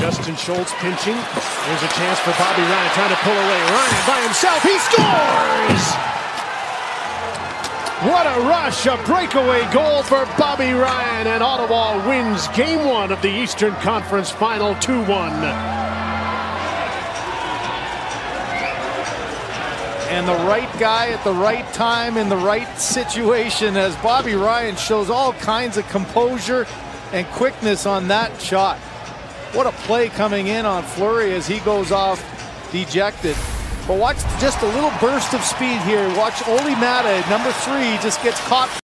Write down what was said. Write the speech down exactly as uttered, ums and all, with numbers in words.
Justin Schultz pinching. There's a chance for Bobby Ryan trying to pull away. Ryan by himself. He scores! What a rush, a breakaway goal for Bobby Ryan, and Ottawa wins game one of the Eastern Conference Final two one. And the right guy at the right time in the right situation, as Bobby Ryan shows all kinds of composure and quickness on that shot. What a play coming in on Fleury as he goes off dejected. But watch just a little burst of speed here. Watch Oli Mata, number three, just gets caught.